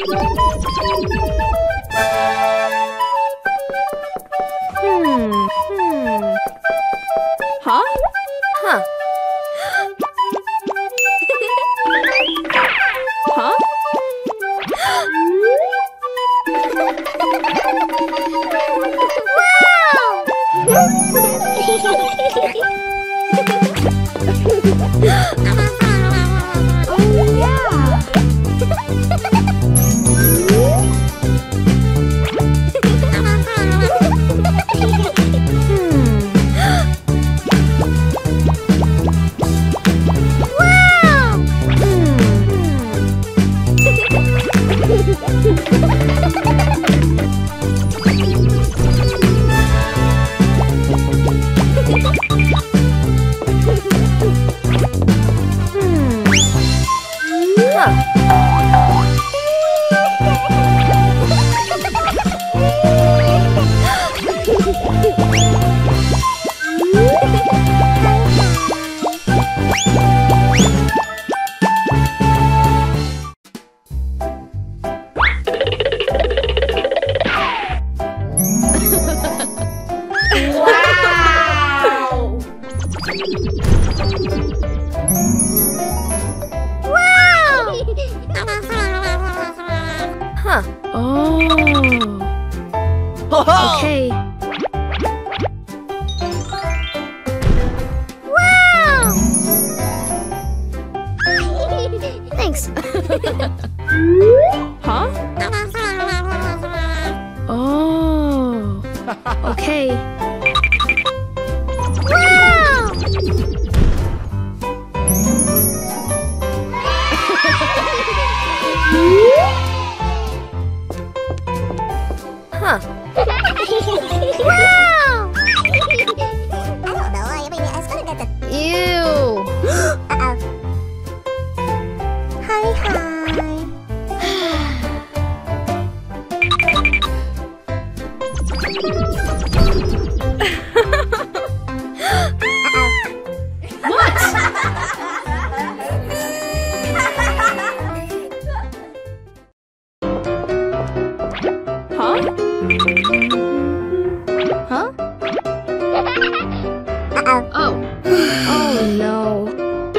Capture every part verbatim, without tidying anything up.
Hmm. Hmm. Huh? Huh. Huh? Okay. Wow! Thanks. Huh? Oh. Okay. Wow! Huh. Wow! I don't know. I mean, it's gonna get the. Ew. Uh-oh. Hi, hi. Huh? Uh-oh. Oh. Oh, no.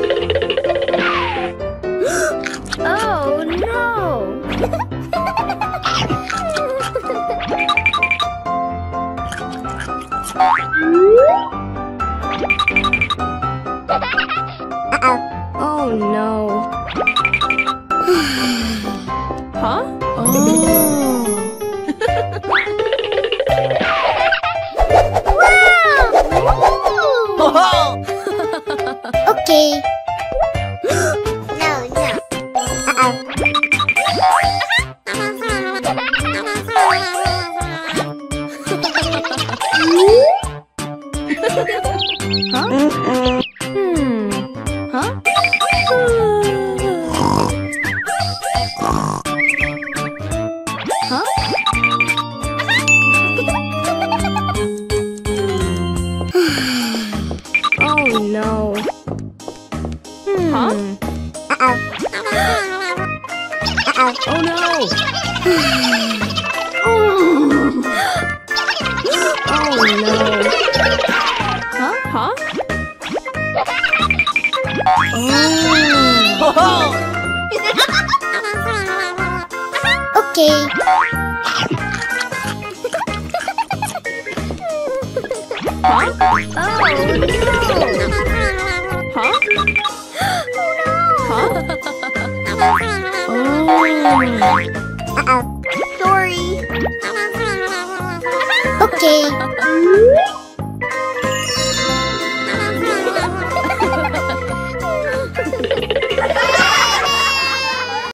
Oh, no. Uh-oh. Oh, no. Huh? Oh. Okay. No, no. Uh-oh. Huh? Hmm. Huh? Huh? Oh, no. Huh? Uh-oh. Uh-oh. Oh, no. Oh. Oh, no. Huh? Huh? Oh. Okay. Huh? Oh, no. Huh? Huh? Oh. Uh-oh. Sorry. Okay.